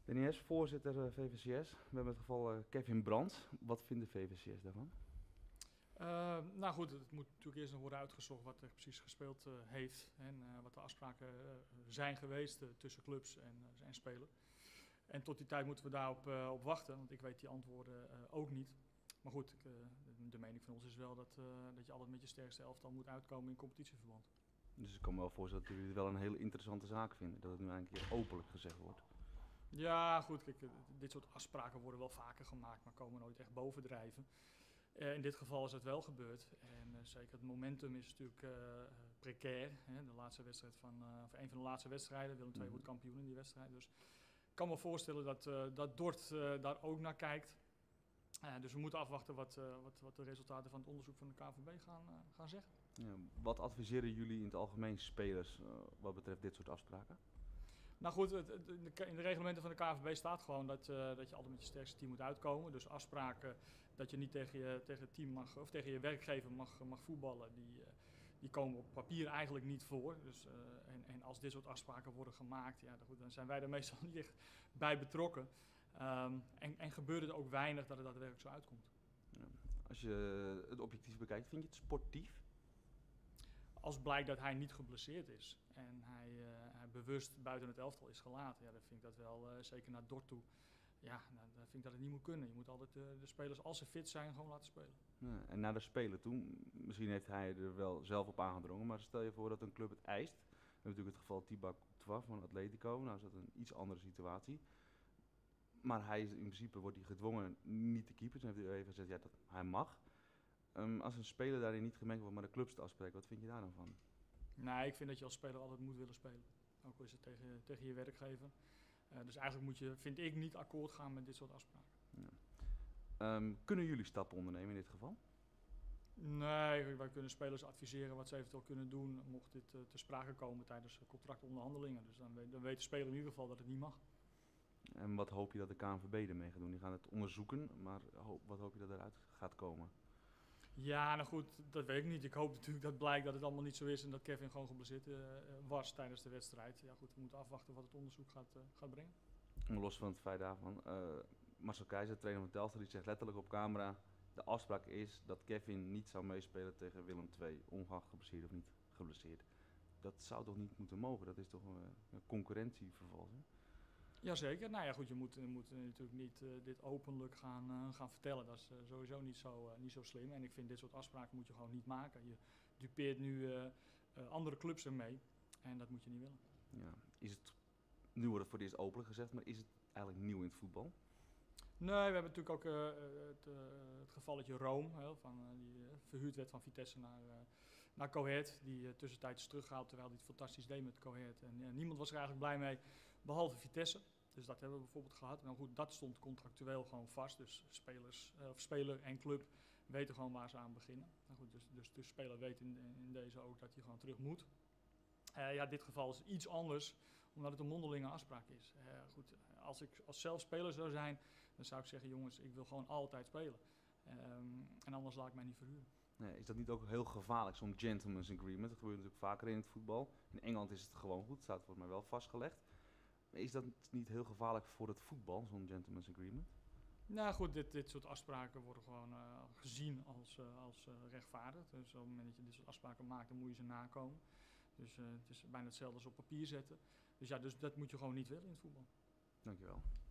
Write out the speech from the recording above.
Denies, voorzitter VVCS. We hebben het geval Kevin Brands. Wat vindt de VVCS daarvan? Nou goed, het moet natuurlijk eerst nog worden uitgezocht wat er precies gespeeld heeft en wat de afspraken zijn geweest tussen clubs en speler. En tot die tijd moeten we daarop op wachten, want ik weet die antwoorden ook niet. Maar goed, de mening van ons is wel dat je altijd met je sterkste elftal moet uitkomen in competitieverband. Dus ik kan me wel voorstellen dat jullie het wel een hele interessante zaak vinden, dat het nu eigenlijk hier openlijk gezegd wordt. Ja goed, kijk, dit soort afspraken worden wel vaker gemaakt, maar komen nooit echt bovendrijven. In dit geval is het wel gebeurd en zeker het momentum is natuurlijk precair. Hè? De laatste wedstrijd of een van de laatste wedstrijden, Willem II wordt kampioen in die wedstrijd. Dus ik kan me voorstellen dat Dort daar ook naar kijkt. Dus we moeten afwachten wat de resultaten van het onderzoek van de KNVB gaan zeggen. Ja, wat adviseren jullie in het algemeen spelers wat betreft dit soort afspraken? Nou goed, in de reglementen van de KNVB staat gewoon dat je altijd met je sterkste team moet uitkomen. Dus afspraken dat je niet tegen het team mag, of tegen je werkgever mag voetballen, die komen op papier eigenlijk niet voor. Dus, en als dit soort afspraken worden gemaakt, ja, goed, dan zijn wij er meestal niet echt bij betrokken. En gebeurt er ook weinig dat het daadwerkelijk zo uitkomt. Ja. Als je het objectief bekijkt, vind je het sportief? Als blijkt dat hij niet geblesseerd is en hij bewust buiten het elftal is gelaten, ja, dan vind ik dat wel, zeker naar Dort toe, ja, dan vind ik dat het niet moet kunnen. Je moet altijd de spelers, als ze fit zijn, gewoon laten spelen. Ja, en naar de speler toe, misschien heeft hij er wel zelf op aangedrongen, maar stel je voor dat een club het eist. We hebben natuurlijk het geval Thibaut Courtois van Atletico, nou is dat een iets andere situatie. Maar hij is, in principe wordt hij gedwongen niet te keeper, dus heeft hij even gezegd ja, dat hij mag. Als een speler daarin niet gemengd wordt, maar de clubs te afspreken, wat vind je daar dan van? Nee, ik vind dat je als speler altijd moet willen spelen. Ook al is het tegen je werkgever. Dus eigenlijk moet je, vind ik, niet akkoord gaan met dit soort afspraken. Ja. Kunnen jullie stappen ondernemen in dit geval? Nee, wij kunnen spelers adviseren wat ze eventueel kunnen doen mocht dit te sprake komen tijdens contractonderhandelingen. Dus dan weet de speler in ieder geval dat het niet mag. En wat hoop je dat de KNVB ermee gaat doen? Die gaan het onderzoeken, maar wat hoop je dat eruit gaat komen? Ja, nou goed, dat weet ik niet. Ik hoop natuurlijk dat blijkt dat het allemaal niet zo is en dat Kevin gewoon geblesseerd was tijdens de wedstrijd. Ja goed, we moeten afwachten wat het onderzoek gaat brengen. Los van het feit daarvan, Marcel Keizer, trainer van Telstar, die zegt letterlijk op camera: de afspraak is dat Kevin niet zou meespelen tegen Willem II, ongeacht geblesseerd of niet geblesseerd. Dat zou toch niet moeten mogen? Dat is toch een concurrentieverval? Jazeker. Nou ja, goed, je moet natuurlijk niet dit openlijk gaan vertellen. Dat is sowieso niet zo slim. En ik vind dit soort afspraken moet je gewoon niet maken. Je dupeert nu andere clubs ermee en dat moet je niet willen. Ja. Nu wordt het voor het eerst openlijk gezegd, maar is het eigenlijk nieuw in het voetbal? Nee, we hebben natuurlijk ook het gevalletje Rome, van, die verhuurd werd van Vitesse naar Coët. Die tussentijds is teruggehaald terwijl hij het fantastisch deed met Coët. En niemand was er eigenlijk blij mee, behalve Vitesse. Dus dat hebben we bijvoorbeeld gehad. Nou goed, dat stond contractueel gewoon vast. Dus speler en club weten gewoon waar ze aan beginnen. Nou goed, dus de speler weet in deze ook dat hij gewoon terug moet. Ja, dit geval is iets anders, omdat het een mondelinge afspraak is. Goed, als ik als zelf speler zou zijn, dan zou ik zeggen, jongens, ik wil gewoon altijd spelen. En anders laat ik mij niet verhuren. Nee, is dat niet ook heel gevaarlijk, zo'n gentleman's agreement? Dat gebeurt natuurlijk vaker in het voetbal. In Engeland is het gewoon goed, staat volgens mij wel vastgelegd. Maar is dat niet heel gevaarlijk voor het voetbal, zo'n gentleman's agreement? Nou goed, dit soort afspraken worden gewoon gezien als rechtvaardig. Dus op het moment dat je dit soort afspraken maakt, dan moet je ze nakomen. Dus het is bijna hetzelfde als op papier zetten. Dus ja, dus dat moet je gewoon niet willen in het voetbal. Dankjewel.